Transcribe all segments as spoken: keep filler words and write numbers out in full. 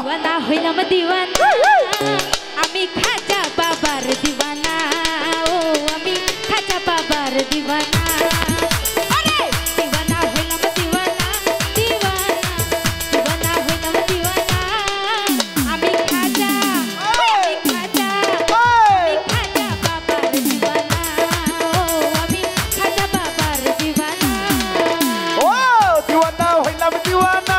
দিওয়ানা হইলাম দিওয়ানা আমি খাজা বাবার দিওয়ানা ও আমি খাজা বাবার দিওয়ানা আরে দিওয়ানা হইলাম দিওয়ানা দিওয়ানা দিওয়ানা হইলাম দিওয়ানা আমি খাজা আমি খাজা আমি খাজা বাবার দিওয়ানা ও আমি খাজা বাবার দিওয়ানা ও দিওয়ানা হইলাম দিওয়ানা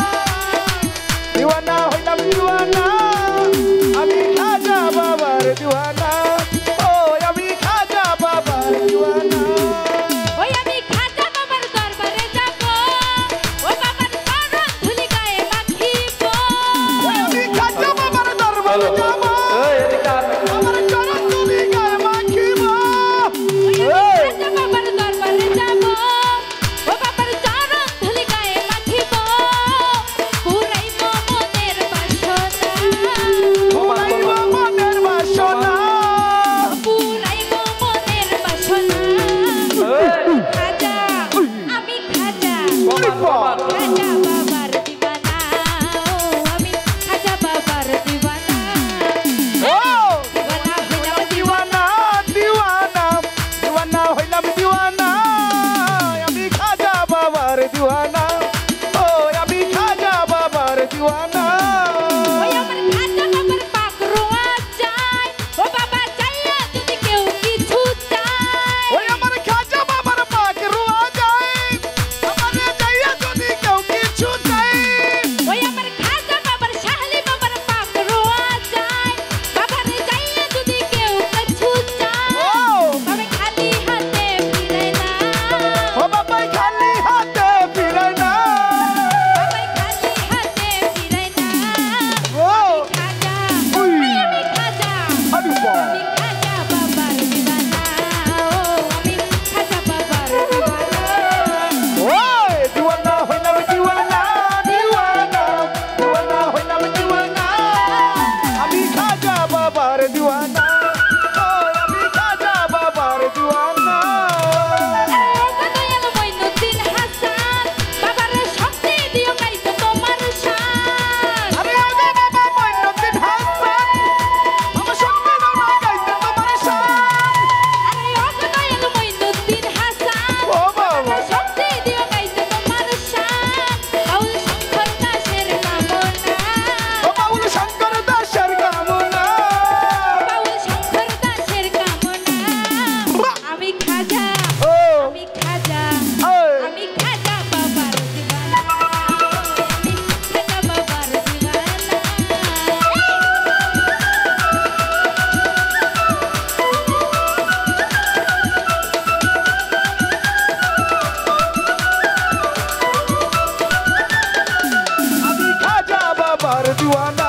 দিওয়ানা হইলাম দিওয়ানা আমি খাজা বাবার দিওয়ানা ও আমি খাজা বাবার দিওয়ানা ওই আমি খাজা বাবার দরবারে যাব ও বাবার চরণ ধুলি গায়ে মাখিব আমি খাজা বাবার দরবারে যাব এই এদিকে আয়। আমার চরণ ধুলি গায়ে মাখিব ওই আমি খাজা বাবার দরবারে যাব ও বাবার চরণ ধুলি গায়ে মাখিব পুরাইব মনের বাসনা পুরাইব মনের বাসনা পুরাইব মনের বাসনা এই, খাজা আমি খাজা প্রমাণ, প্রমাণ। খাজা বাবার দিওয়ানা ও আমি খাজা বাবার দিওয়ানা ও দিওয়ানা হইলাম দিওয়ানা দিওয়ানা দিওয়ানা হইলাম দিওয়ানা আমি খাজা বাবার দিওয়ানা ও আমি খাজা বাবার দিওয়ানা ওই আমার খাজা বাবার পাক রোয়া যায় ও বাবা চাইয়া যদি কেউ কিছু চায় ওই আমার খাজা বাবার পাক রোয়া যায় আমারে যাইয়া যদি কেউ কিছু চাই ওই আমার খাজা বাবার শাহলি বাবার পাক রোয়া যায় বাবারে চাইয়া যদি কেউ কিছু চায় ও তবে খালি হাতে ফিরে না ও বাবাই খালি হাতে ফিরে না বাবাই খালি হাতে ফিরে না ও খাজা উই। আমি খাজা আরে বাহ আমি খাজা বাবার দিওয়ানা ও আমি খাজা বাবার দিওয়ানা ওই দিওয়ানা হইলাম দিওয়ানা দিওয়ানা দিওয়ানা হইলাম দিওয়ানা আমি খাজা বাবার দিওয়ানা ও আমি খাজা বাবার দিওয়ানা দয়াল মঈনুদ্দিন হাসান বাবার শক্তি দিও গাইতে তোমার শান আরে আগে বাবা মঈনুদ্দিন হাসান আমার শক্তি দাও না গাইতে তোমার শান আরে ও দয়াল মঈনুদ্দিন হাসান ও বাবা শক্তি দিও গাইতে তোমার শান বাউল শঙ্কর দাসের কামনা ও বাউল শঙ্কর দাসের কামনা বাউল শঙ্কর দাসের কামনা আমি খাজা ও আমি খাজা ওই আমি খাজা বাবার দিওয়ানা আমি খাজা বাবার দিওয়ানা আমি খাজা বাবার দিওয়ানা